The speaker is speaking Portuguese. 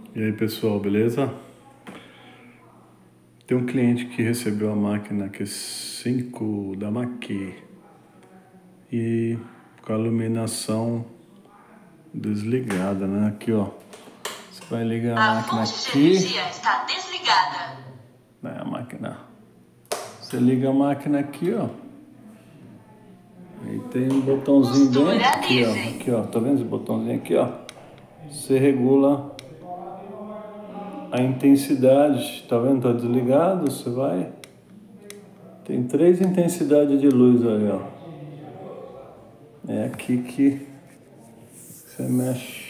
E aí pessoal, beleza? Tem um cliente que recebeu a máquina Q5 da Maqui e com a iluminação desligada, né? Aqui ó, você vai ligar a máquina fonte de aqui, energia está desligada. né? A máquina, você liga a máquina aqui ó, aí tem um botãozinho bem aqui ó, tá vendo esse botãozinho aqui ó? Você regula a intensidade, tá vendo? Tá desligado, você vai. Tem 3 intensidades de luz aí, ó. É aqui que você mexe.